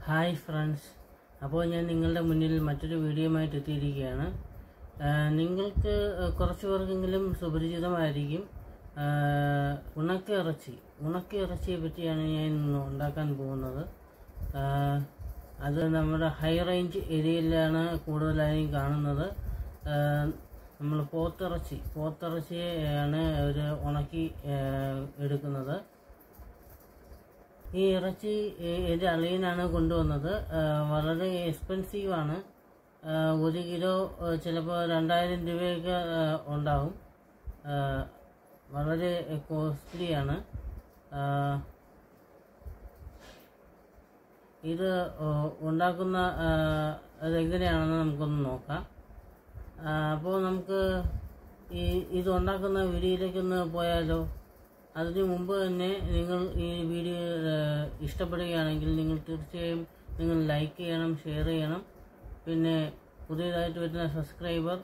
Hi friends, അപ്പോൾ ഞാൻ നിങ്ങളുടെ മുന്നിൽ മറ്റൊരു വീഡിയോയുമായിട്ട് എത്തിയിരിക്കുകയാണ്. നിങ്ങൾക്ക് കുറച്ച് പേർക്കെങ്കിലും സുപരിചിതമായിരിക്കും ഉണക്കയിറച്ചിയെ പറ്റിയാണ് ഞാൻ ഇന്ന് ഉണ്ടാക്കാൻ പോകുന്നത്. അത് നമ്മുടെ ഹൈ റേഞ്ച് ഏരിയയിലാണ് കൂടുതലായും കാണുന്നത്. നമ്മൾ പോത്തിറച്ചിയാണ് അവർ ഉണക്കി എടുക്കുന്നത്. ഈ ഇറച്ചി എൻ്റെ അളിയനാണ് കൊണ്ടുവന്നത്. വളരെ എക്സ്പെൻസീവാണ്. 1 കിലോ ചിലപ്പോൾ 2000 രൂപയൊക്കെ ഉണ്ടാവും. വളരെ കോസ്റ്റ്ലിയാണ്. ഇത് ഉണ്ടാക്കുന്ന അതെങ്ങനെയാണെന്ന് നമുക്കൊന്ന് നോക്കാം. അപ്പോൾ നമുക്ക് ഇത് ഉണ്ടാക്കുന്ന വീഡിയോയിലേക്കൊന്ന് പോയാലോ? അതിനു മുമ്പ് തന്നെ നിങ്ങൾ ഈ വീഡിയോ ഇഷ്ടപ്പെടുകയാണെങ്കിൽ നിങ്ങൾ തീർച്ചയായും നിങ്ങൾ ലൈക്ക് ചെയ്യണം, ഷെയർ ചെയ്യണം. പിന്നെ പുതിയതായിട്ട് വരുന്ന സബ്സ്ക്രൈബർ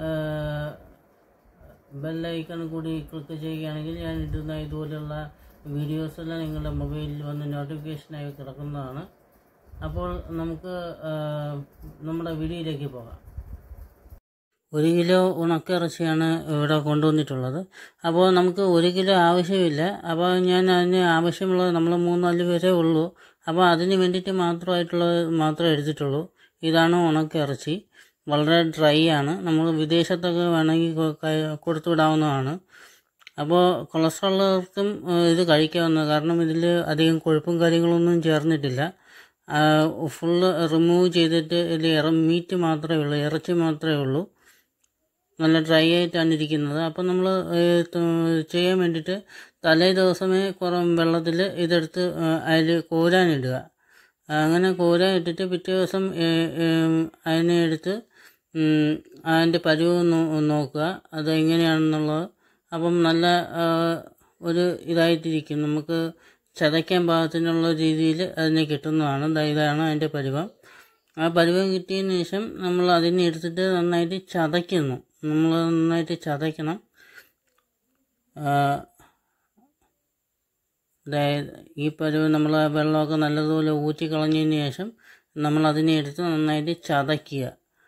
ബെല്ലൈക്കൺ കൂടി ക്ലിക്ക് ചെയ്യുകയാണെങ്കിൽ ഞാൻ ഇടുന്ന ഇതുപോലെയുള്ള വീഡിയോസെല്ലാം നിങ്ങളുടെ മൊബൈലിൽ വന്ന് നോട്ടിഫിക്കേഷനായി കിടക്കുന്നതാണ്. അപ്പോൾ നമുക്ക് നമ്മുടെ വീഡിയോയിലേക്ക് പോകാം. 1 കിലോ ഉണക്കിറച്ചിയാണ് ഇവിടെ കൊണ്ടുവന്നിട്ടുള്ളത്. അപ്പോൾ നമുക്ക് 1 കിലോ ആവശ്യമില്ല. അപ്പോൾ ഞാൻ അതിന് ആവശ്യമുള്ളത് നമ്മൾ 3-4 പേരേ ഉള്ളൂ. അപ്പോൾ അതിന് വേണ്ടിയിട്ട് മാത്രമേ എടുത്തിട്ടുള്ളൂ. ഇതാണ് ഉണക്കിറച്ചി. വളരെ ഡ്രൈ ആണ്. നമ്മൾ വിദേശത്തൊക്കെ വേണമെങ്കിൽ കൊടുത്തുവിടാവുന്നതാണ്. അപ്പോൾ കൊളസ്ട്രോളുകാർക്കും ഇത് കഴിക്കാവുന്നത്, കാരണം ഇതിൽ അധികം കൊഴുപ്പും കാര്യങ്ങളൊന്നും ചേർന്നിട്ടില്ല. ഫുള്ള് റിമൂവ് ചെയ്തിട്ട് ഇതിൽ മീറ്റ് മാത്രമേ ഉള്ളൂ, ഇറച്ചി മാത്രമേ ഉള്ളൂ. നല്ല ഡ്രൈ ആയിട്ടാണ് ഇരിക്കുന്നത്. അപ്പം നമ്മൾ ചെയ്യാൻ വേണ്ടിയിട്ട് തലേ ദിവസമേ വെള്ളത്തിൽ ഇതെടുത്ത് അതിൽ കോരാനിടുക. അങ്ങനെ കോരാൻ ഇട്ടിട്ട് പിറ്റേ ദിവസം അതിനെ എടുത്ത് അതിൻ്റെ പരുവ് നോക്കുക അതെങ്ങനെയാണെന്നുള്ളത്. അപ്പം നല്ല ഒരു ഇതായിട്ടിരിക്കും. നമുക്ക് ചതയ്ക്കാൻ പാകത്തിനുള്ള രീതിയിൽ അതിനെ കിട്ടുന്നതാണ്. ഇതാണ് അതിൻ്റെ പരുവം. ആ പരുവം കിട്ടിയതിന് ശേഷം നമ്മൾ അതിനെ എടുത്തിട്ട് നന്നായിട്ട് ചതയ്ക്കണം. അതായത് ഈ പരുവം നമ്മൾ വെള്ളമൊക്കെ നല്ലതുപോലെ ഊറ്റിക്കളഞ്ഞതിന് ശേഷം നമ്മൾ അതിനെ എടുത്ത് നന്നായിട്ട് ചതയ്ക്കുക.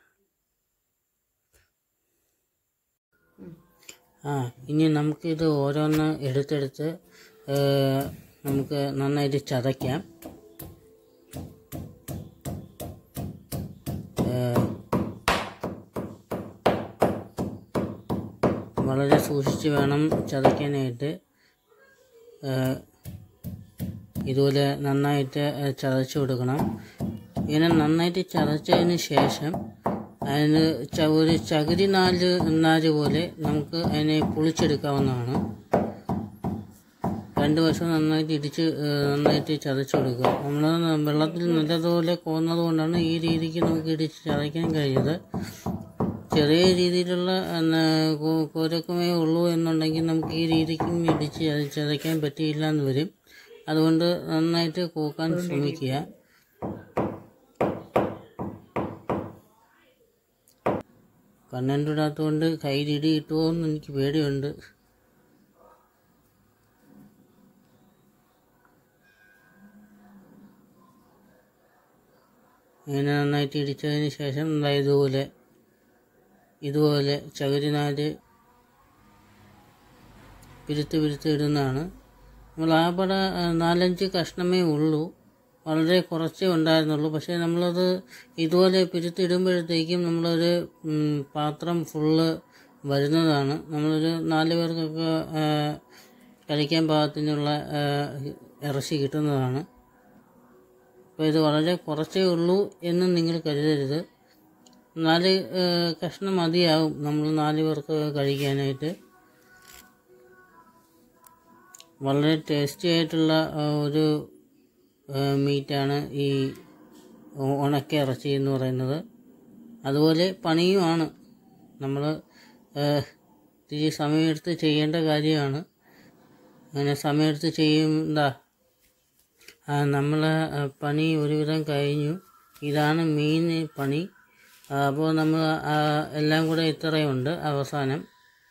ഇനി നമുക്കിത് ഓരോന്ന് എടുത്തെടുത്ത് നമുക്ക് നന്നായിട്ട് ചതയ്ക്കാം. വളരെ സൂക്ഷിച്ച് വേണം ചതയ്ക്കാനായിട്ട്. ഇതുപോലെ നന്നായിട്ട് ചതച്ച് കൊടുക്കണം. ഇങ്ങനെ നന്നായിട്ട് ചതച്ചതിന് ശേഷം അതിന് ഒരു ചകിരി നാര് പോലെ നമുക്ക് അതിനെ പൊളിച്ചെടുക്കാവുന്നതാണ്. 2 വശം നന്നായിട്ട് ചതച്ച് കൊടുക്കുക. നമ്മൾ വെള്ളത്തിൽ നല്ലതുപോലെ കോന്നത് കൊണ്ടാണ് ഈ രീതിക്ക് നമുക്ക് ഇടിച്ച് ചതയ്ക്കാൻ കഴിയുന്നത്. ചെറിയ രീതിയിലുള്ള കോരക്കമേ ഉള്ളൂ എന്നുണ്ടെങ്കിൽ നമുക്ക് ഈ രീതിക്കും ഇടിച്ച് ചതയ്ക്കാൻ പറ്റിയില്ല എന്ന് വരും. അതുകൊണ്ട് നന്നായിട്ട് കൂക്കാൻ ശ്രമിക്കുക. കണ്ണൻ്റിടാത്തതുകൊണ്ട് കയ്യിലിടി കിട്ടുമോ എന്ന് എനിക്ക് പേടിയുണ്ട്. ഇങ്ങനെ നന്നായിട്ട് ഇടിച്ചതിന് ശേഷം ഇതുപോലെ ചകിരിനാര് പിരുത്ത് ഇടുന്നതാണ്. നമ്മൾ ആകെ 4-5 കഷ്ണമേ ഉള്ളൂ, വളരെ കുറച്ചേ ഉണ്ടായിരുന്നുള്ളൂ. പക്ഷേ നമ്മളത് ഇതുപോലെ പിരുത്തിടുമ്പോഴത്തേക്കും നമ്മളൊരു പാത്രം ഫുള്ള് വരുന്നതാണ്. നമ്മളൊരു 4 പേർക്കൊക്കെ കഴിക്കാൻ പാകത്തിനുള്ള ഇറച്ചി കിട്ടുന്നതാണ്. അപ്പോൾ ഇത് വളരെ കുറച്ചേ ഉള്ളൂ എന്ന് നിങ്ങൾ കരുതരുത്. 4 കഷ്ണം മതിയാവും നമ്മൾ 4 പേർക്ക് കഴിക്കാനായിട്ട്. വളരെ ടേസ്റ്റി ആയിട്ടുള്ള ഒരു മീറ്റാണ് ഈ ഉണക്കിയിറച്ചി എന്ന് പറയുന്നത്. അതുപോലെ പണിയുമാണ്. നമ്മൾ ഇത്തിരി സമയമെടുത്ത് ചെയ്യേണ്ട കാര്യമാണ്. അങ്ങനെ സമയമെടുത്ത് നമ്മൾ പണി ഒരുവിധം കഴിഞ്ഞു. ഇതാണ് മെയിൻ പണി. അപ്പോൾ നമ്മൾ എല്ലാം കൂടെ ഇത്രയുണ്ട് അവസാനം.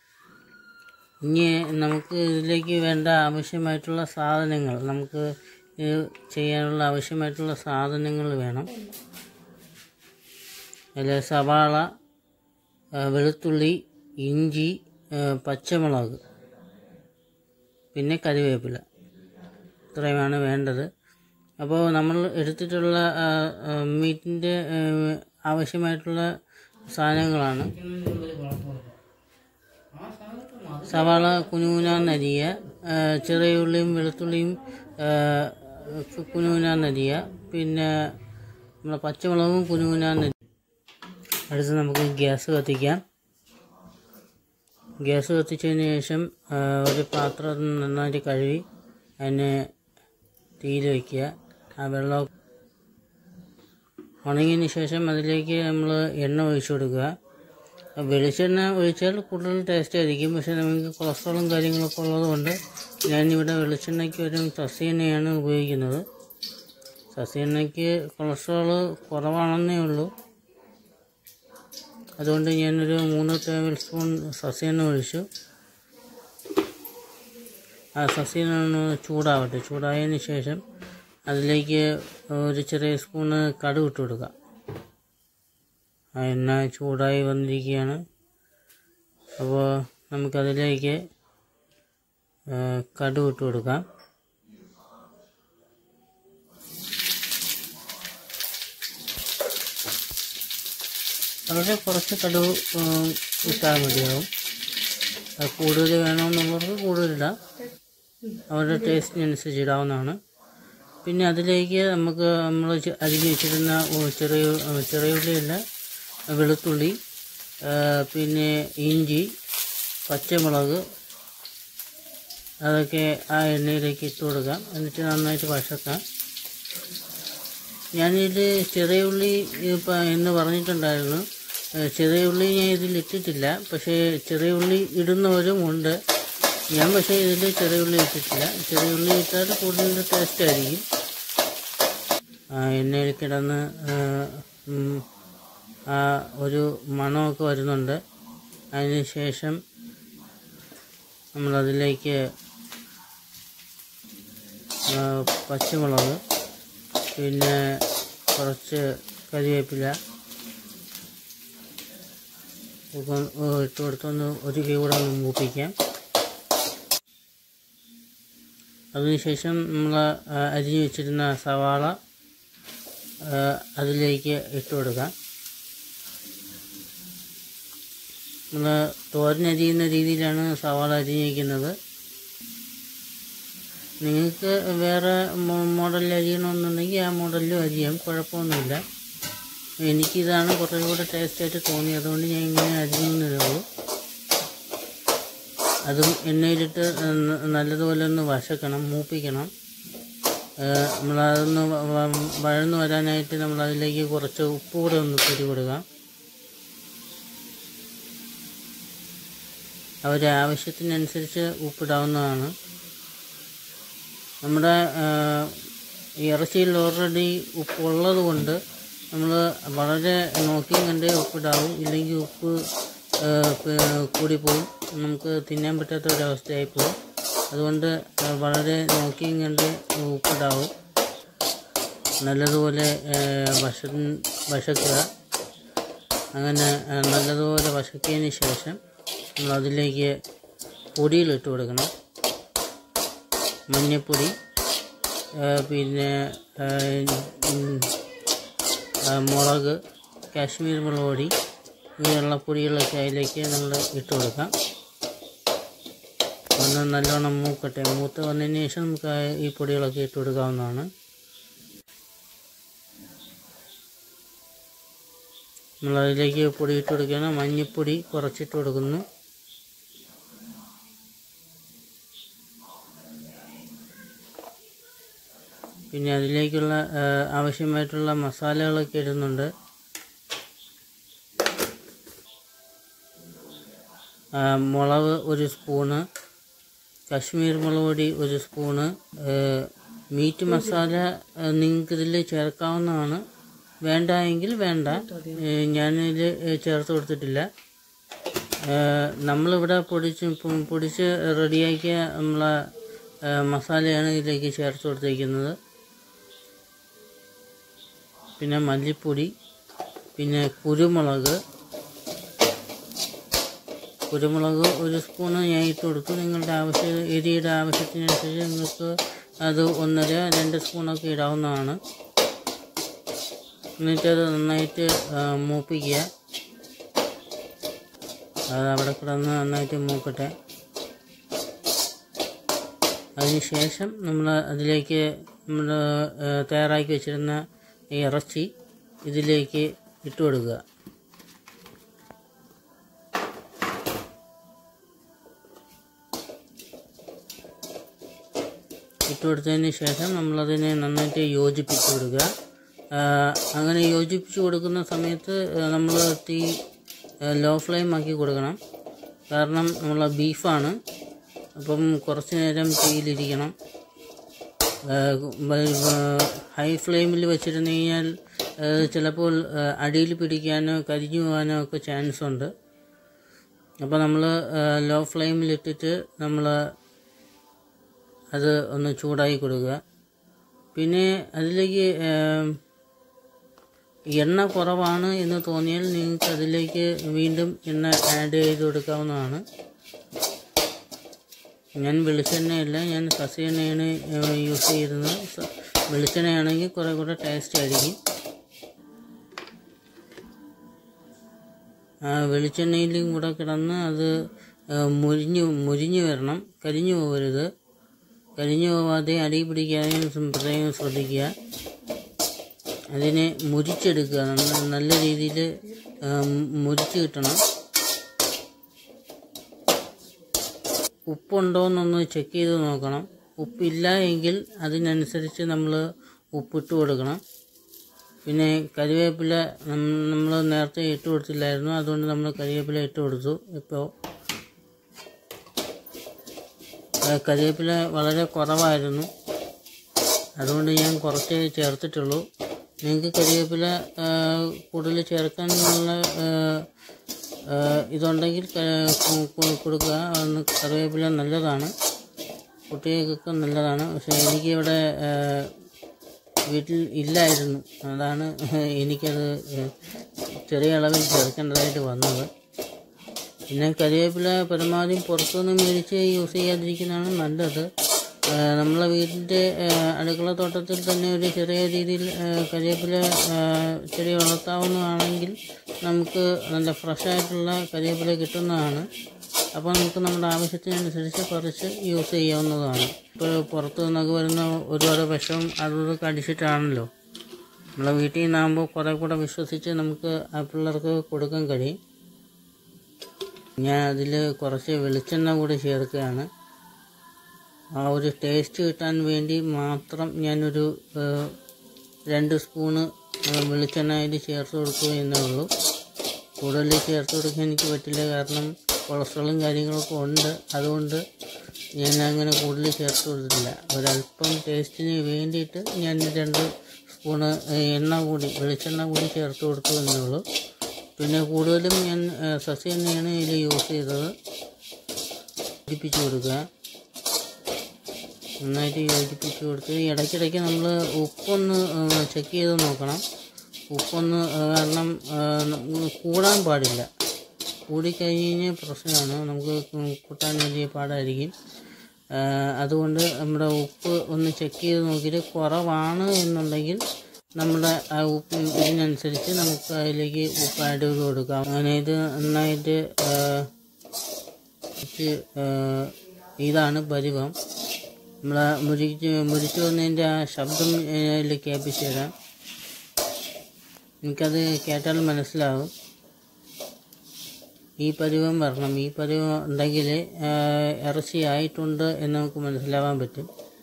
ഇനി നമുക്ക് ഇതിലേക്ക് വേണ്ട ആവശ്യമായിട്ടുള്ള സാധനങ്ങൾ നമുക്ക് ഇത് ചെയ്യാനുള്ള ആവശ്യമായിട്ടുള്ള സാധനങ്ങൾ വേണം. അതിൽ സവാള, വെളുത്തുള്ളി, ഇഞ്ചി, പച്ചമുളക്, പിന്നെ കറിവേപ്പില, ഇത്രയുമാണ് വേണ്ടത്. അപ്പോൾ നമ്മൾ എടുത്തിട്ടുള്ള മീറ്റിൻ്റെ ആവശ്യമായിട്ടുള്ള സാധനങ്ങളാണ്: സവാള കുനുകുനാന്നരിയുക, ചെറിയ ഉള്ളിയും വെളുത്തുള്ളിയും കുനുകുനാന്നരിയുക, പിന്നെ നമ്മളെ പച്ചമുളകും കുനുകുനാന്നരിയുക. അടുത്ത് നമുക്ക് ഗ്യാസ് കത്തിക്കാം. ഗ്യാസ് കത്തിച്ചതിന് ശേഷം ഒരു പാത്രം നന്നായിട്ട് കഴുകി അതിനെ തീയിൽ വയ്ക്കുക. ആ വെള്ളം ഉണങ്ങിയതിന് ശേഷം അതിലേക്ക് നമ്മൾ എണ്ണ ഒഴിച്ചു കൊടുക്കുക. വെളിച്ചെണ്ണ ഒഴിച്ചാൽ കൂടുതൽ ടേസ്റ്റ് ആയിരിക്കും. പക്ഷേ നമുക്ക് കൊളസ്ട്രോളും കാര്യങ്ങളൊക്കെ ഉള്ളതുകൊണ്ട് ഞാനിവിടെ വെളിച്ചെണ്ണയ്ക്ക് ഒരു സസ്യ എണ്ണയാണ് ഉപയോഗിക്കുന്നത്. സസ്യ എണ്ണയ്ക്ക് കൊളസ്ട്രോള് കുറവാണെന്നേ ഉള്ളൂ. അതുകൊണ്ട് ഞാനൊരു 3 ടേബിൾ സ്പൂൺ സസ്യ എണ്ണ ഒഴിച്ചു. ആ സസ്യ എണ്ണ ചൂടാവട്ടെ. ചൂടായതിന് ശേഷം അതിലേക്ക് ഒരു ചെറിയ സ്പൂണ് കടുക് ഇട്ട് കൊടുക്കുക. ആ എണ്ണ ചൂടായി വന്നിരിക്കുകയാണ്. അപ്പോൾ നമുക്കതിലേക്ക് കടുക് ഇട്ട് കൊടുക്കാം. വളരെ കുറച്ച് കടുക് ഇട്ടാൽ മതിയാവും. അത് കൂടുതൽ വേണമെന്നുള്ളവർക്ക് കൂടുതലിടാം, അവരുടെ ടേസ്റ്റിനനുസരിച്ച് ഇടാവുന്നതാണ്. പിന്നെ അതിലേക്ക് നമുക്ക് നമ്മൾ അരിഞ്ഞ് വെച്ചിരുന്ന ചെറിയ ഉള്ളിയല്ല, വെളുത്തുള്ളി, പിന്നെ ഇഞ്ചി, പച്ചമുളക്, അതൊക്കെ ആ എണ്ണയിലേക്ക് ഇട്ട് കൊടുക്കാം. എന്നിട്ട് നന്നായിട്ട് വഴക്കാം. ഞാനിത് ചെറിയ ഉള്ളി എന്ന് പറഞ്ഞിട്ടുണ്ടായിരുന്നു. ചെറിയ ഉള്ളി ഞാൻ ഇതിൽ ഇട്ടിട്ടില്ല. പക്ഷേ ചെറിയ ഉള്ളി ഇടുന്നവരും ഉണ്ട്. ഞാൻ പക്ഷേ ഇതിൽ ചെറിയ ഉള്ളി ഇട്ടിട്ടില്ല. ചെറിയ ഉള്ളി ഇട്ടാൽ കൂടുതൽ ടേസ്റ്റ് ആയിരിക്കും. എണ്ണയിൽ കിടന്ന് ആ ഒരു മണമൊക്കെ വരുന്നുണ്ട്. അതിന് ശേഷം നമ്മളതിലേക്ക് പച്ചമുളക്, പിന്നെ കുറച്ച് കറിവേപ്പില ഇട്ട് കൊടുത്തൊന്ന് ഒരു കൈ കൂടെ ഒന്ന് മൂപ്പിക്കാം. അതിനുശേഷം നമ്മൾ അരിഞ്ഞു വെച്ചിരുന്ന സവാള അതിലേക്ക് ഇട്ട് കൊടുക്കാം. നമ്മൾ തോരനരിയുന്ന രീതിയിലാണ് സവാള അരിഞ്ഞിരിക്കുന്നത്. നിങ്ങൾക്ക് വേറെ മോഡലിൽ അരിയണമെന്നുണ്ടെങ്കിൽ ആ മോഡലിലും അരിയാം, കുഴപ്പമൊന്നുമില്ല. എനിക്കിതാണ് കുറേ കൂടെ ടേസ്റ്റായിട്ട് തോന്നി, അതുകൊണ്ട് ഞാൻ ഇങ്ങനെ അരിഞ്ഞതേ ഉള്ളൂ. അതും എണ്ണയിലിട്ട് നല്ലതുപോലെ ഒന്ന് വഴക്കണം, മൂപ്പിക്കണം. നമ്മളതൊന്ന് വഴന്നു വരാനായിട്ട് നമ്മളതിലേക്ക് കുറച്ച് ഉപ്പ് കൂടെ ഒന്ന് പൊടി കൊടുക്കാം. അവരുടെ ആവശ്യത്തിനനുസരിച്ച് ഉപ്പിടാവുന്നതാണ്. നമ്മുടെ ഇറച്ചിയിൽ ഓൾറെഡി ഉപ്പുള്ളത് കൊണ്ട് നമ്മൾ വളരെ നോക്കിയും കണ്ടേ ഉപ്പിടാവും. ഇല്ലെങ്കിൽ ഉപ്പ് കൂടിപ്പോവും, നമുക്ക് തിന്നാൻ പറ്റാത്ത ഒരവസ്ഥയായിപ്പോവും. അതുകൊണ്ട് വളരെ നോക്കിയും കണ്ട് ഉപ്പിടാവും. നല്ലതുപോലെ വഴക്കുക. അങ്ങനെ നല്ലതുപോലെ വഴക്കിയതിന് ശേഷം നമ്മളതിലേക്ക് പൊടിയിലിട്ട് കൊടുക്കണം. മഞ്ഞൾപ്പൊടി, പിന്നെ മുളക്, കാശ്മീർ മുളക് പൊടി, ഇങ്ങനെയുള്ള പൊടികളൊക്കെ അതിലേക്ക് നമ്മൾ ഇട്ട് കൊടുക്കാം. ഒന്ന് നല്ലോണം മൂക്കട്ടെ. മൂത്ത് വന്നതിന് ശേഷം നമുക്ക് ഈ പൊടികളൊക്കെ ഇട്ട് കൊടുക്കാവുന്നതാണ്. നമ്മളതിലേക്ക് പൊടി ഇട്ട് കൊടുക്കുകയാണ്. മഞ്ഞൾപ്പൊടി കുറച്ചിട്ട് കൊടുക്കുന്നു. പിന്നെ അതിലേക്കുള്ള ആവശ്യമായിട്ടുള്ള മസാലകളൊക്കെ ഇടുന്നുണ്ട്. മുളക് 1 സ്പൂണ്, കാശ്മീർ മുളക് പൊടി 1 സ്പൂണ്, മീറ്റ് മസാല നിങ്ങൾക്കിതിൽ ചേർക്കാവുന്നതാണ്. വേണ്ട എങ്കിൽ വേണ്ട, ഞാനിതിൽ ചേർത്ത് കൊടുത്തിട്ടില്ല. നമ്മളിവിടെ പൊടിച്ച് റെഡിയാക്കിയ നമ്മളെ മസാലയാണ് ഇതിലേക്ക് ചേർത്ത് കൊടുത്തിരിക്കുന്നത്. പിന്നെ മല്ലിപ്പൊടി, പിന്നെ കുരുമുളക് 1 സ്പൂണ് ഞാൻ ഇട്ട് കൊടുത്തു. നിങ്ങളുടെ എരിയുടെ ആവശ്യത്തിനനുസരിച്ച് നിങ്ങൾക്ക് അത് 1.5-2 സ്പൂണൊക്കെ ഇടാവുന്നതാണ്. എന്നിട്ടത് നന്നായിട്ട് മൂപ്പിക്കുക. അത് അവിടെ കിടന്ന് നന്നായിട്ട് മൂക്കട്ടെ. അതിനുശേഷം നമ്മൾ അതിലേക്ക് നമ്മൾ തയ്യാറാക്കി വെച്ചിരുന്ന ഈ ഇറച്ചി ഇതിലേക്ക് ഇട്ട് കൊടുക്കുക. ഇട്ട് കൊടുത്തതിന് ശേഷം നമ്മളതിനെ നന്നായിട്ട് യോജിപ്പിച്ച് കൊടുക്കുക. അങ്ങനെ യോജിപ്പിച്ച് കൊടുക്കുന്ന സമയത്ത് നമ്മൾ തീ ലോ ഫ്ലെയിം ആക്കി കൊടുക്കണം. കാരണം നമ്മൾ ബീഫാണ്, അപ്പം കുറച്ച് നേരം തീയിലിരിക്കണം. ഹൈ ഫ്ലെയിമിൽ വെച്ചിരുന്നു കഴിഞ്ഞാൽ ചിലപ്പോൾ അടിയിൽ പിടിക്കാനോ കരിഞ്ഞു പോകാനോ ഒക്കെ ചാൻസ് ഉണ്ട്. അപ്പോൾ നമ്മൾ ലോ ഫ്ലെയിമിലിട്ടിട്ട് നമ്മൾ അത് ഒന്ന് ചൂടാക്കി കൊടുക്കുക. പിന്നെ അതിലേക്ക് എണ്ണ കുറവാണ് എന്ന് തോന്നിയാൽ നിങ്ങൾക്ക് അതിലേക്ക് വീണ്ടും എണ്ണ ആഡ് ചെയ്ത് കൊടുക്കാവുന്നതാണ്. ഞാൻ വെളിച്ചെണ്ണയല്ല, ഞാൻ കസി എണ്ണയാണ് യൂസ് ചെയ്യുന്നത്. വെളിച്ചെണ്ണയാണെങ്കിൽ കുറേ ടേസ്റ്റ് ആയിരിക്കും. വെളിച്ചെണ്ണയിലും കൂടെ കിടന്ന് അത് മുരിഞ്ഞ് വരണം. കരിഞ്ഞു പോകരുത്. കരിഞ്ഞു പോവാതെ അടി പിടിക്കാതെയും പ്രത്യേകം ശ്രദ്ധിക്കുക. അതിനെ മുരിച്ചെടുക്കുക. നല്ല രീതിയിൽ മുരിച്ച് കിട്ടണം. ഉപ്പുണ്ടോയെന്നൊന്ന് ചെക്ക് ചെയ്ത് നോക്കണം. ഉപ്പില്ല എങ്കിൽ അതിനനുസരിച്ച് നമ്മൾ ഉപ്പിട്ട് കൊടുക്കണം. പിന്നെ കരിവേപ്പില നമ്മൾ നേരത്തെ ഇട്ട് കൊടുത്തില്ലായിരുന്നു, അതുകൊണ്ട് നമ്മൾ കരിവേപ്പില ഇട്ട് കൊടുത്തു. ഇപ്പോൾ കരിവേപ്പില വളരെ കുറവായിരുന്നു, അതുകൊണ്ട് ഞാൻ കുറച്ചേ ചേർത്തിട്ടുള്ളൂ. നിങ്ങൾക്ക് കരിവേപ്പില കൂടുതൽ ചേർക്കാനുള്ള ഇതുണ്ടെങ്കിൽ കൊടുക്കുക. കറിവേപ്പില നല്ലതാണ്, കുട്ടികൾക്കൊക്കെ നല്ലതാണ്. പക്ഷേ എനിക്കിവിടെ വീട്ടിൽ ഇല്ലായിരുന്നു, അതാണ് എനിക്കത് ചെറിയ അളവിൽ ചേർക്കേണ്ടതായിട്ട് വന്നത്. പിന്നെ കരിവേപ്പില പരമാവധി പുറത്തുനിന്ന് മേടിച്ച് യൂസ് ചെയ്യാതിരിക്കുന്നതാണ് നല്ലത്. നമ്മളെ വീടിൻ്റെ അടുക്കള തോട്ടത്തിൽ തന്നെ ഒരു ചെറിയ രീതിയിൽ കരിവേപ്പില ചെടി വളർത്താവുന്നതാണെങ്കിൽ നമുക്ക് നല്ല ഫ്രഷായിട്ടുള്ള കരിവേപ്പില കിട്ടുന്നതാണ്. അപ്പോൾ നമുക്ക് നമ്മുടെ ആവശ്യത്തിനനുസരിച്ച് കുറച്ച് യൂസ് ചെയ്യാവുന്നതാണ്. ഇപ്പോൾ പുറത്തു നിന്നൊക്കെ വരുന്ന ഒരുപാട് വിഷം അതൊക്കെ അടിച്ചിട്ടാണല്ലോ. നമ്മളെ വീട്ടിൽ നിന്നാകുമ്പോൾ കുറേ വിശ്വസിച്ച് നമുക്ക് ആ പിള്ളേർക്ക് കൊടുക്കാൻ കഴിയും. ഞാൻ അതിൽ കുറച്ച് വെളിച്ചെണ്ണ കൂടി ചേർക്കുകയാണ്. ആ ഒരു ടേസ്റ്റ് കിട്ടാൻ വേണ്ടി മാത്രം ഞാനൊരു 2 സ്പൂണ് വെളിച്ചെണ്ണ അതിൽ ചേർത്ത് കൊടുക്കുക എന്നേ ഉള്ളൂ. കൂടുതൽ ചേർത്ത് കൊടുക്കാൻ എനിക്ക് പറ്റില്ല, കാരണം കൊളസ്ട്രോളും കാര്യങ്ങളൊക്കെ ഉണ്ട്. അതുകൊണ്ട് ഞാൻ അങ്ങനെ കൂടുതൽ ചേർത്ത് കൊടുത്തിട്ടില്ല. ഒരല്പം ടേസ്റ്റിന് വേണ്ടിയിട്ട് ഞാൻ 2 സ്പൂണ് വെളിച്ചെണ്ണ കൂടി ചേർത്ത് കൊടുത്തു എന്നേ ഉള്ളൂ. പിന്നെ കൂടുതലും ഞാൻ സസ്യ എണ്ണയാണ് ഇതിൽ യൂസ് ചെയ്തത്. യോജിപ്പിച്ച് കൊടുക്കുക, നന്നായിട്ട് യോജിപ്പിച്ച് കൊടുത്ത് ഇടയ്ക്കിടയ്ക്ക് നമ്മൾ ഉപ്പൊന്ന് ചെക്ക് ചെയ്ത് നോക്കണം. ഉപ്പൊന്ന് കാരണം കൂടാൻ പാടില്ല. കൂടിക്കഴിഞ്ഞ് കഴിഞ്ഞാൽ പ്രശ്നമാണ്, നമുക്ക് കൂട്ടാൻ വലിയ പാടായിരിക്കും. അതുകൊണ്ട് നമ്മുടെ ഉപ്പ് ഒന്ന് ചെക്ക് ചെയ്ത് നോക്കിയിട്ട് കുറവാണ് എന്നുണ്ടെങ്കിൽ നമ്മുടെ ആ ഉപ്പ് ഇതിനനുസരിച്ച് നമുക്ക് അതിലേക്ക് ഉപ്പ് ആഡ് ചെയ്ത് കൊടുക്കാം. അങ്ങനെ ഇത് നന്നായിട്ട് ഇതാണ് പരുവം. നമ്മൾ മുരിച്ച് വന്നതിൻ്റെ ആ ശബ്ദം അതിൽ കേൾപ്പിച്ച് തരാം. എനിക്കത് കേട്ടാൽ മനസ്സിലാവും. ഈ പരുവം വരണം. ഈ പരുവം ഉണ്ടെങ്കിൽ ഇറച്ചി ആയിട്ടുണ്ട് എന്ന് നമുക്ക് മനസ്സിലാവാൻ പറ്റും.